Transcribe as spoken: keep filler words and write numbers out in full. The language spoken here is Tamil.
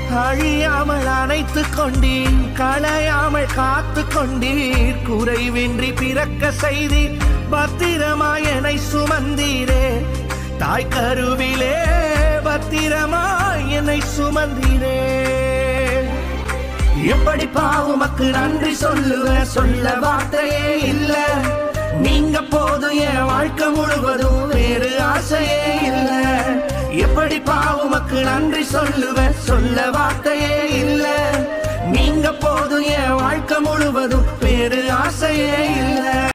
அழியாமல் அணைத்து கொண்டீர், களையாமல் காத்து கொண்டீர், குறைவின்றி பிறக்க செய்தீர், பத்திரமாய் என்னை சுமந்தீரே. தாய் கருவிலே பத்திரமாய் என்னை சுமந்தீரே. எப்படி பாவுமக்கு நன்றி சொல்லுவ, சொல்ல வார்த்தையே இல்ல. நீங்க போதும் என் வாழ்க்கை முழுவதும், வேறு ஆசையே இல்ல. எப்படி பாவுமக்கு நன்றி சொல்லுவ, சொல்ல வார்த்தையே இல்ல. நீங்க போதும் என் வாழ்க்கை முழுவதும், வேறு ஆசையே இல்ல.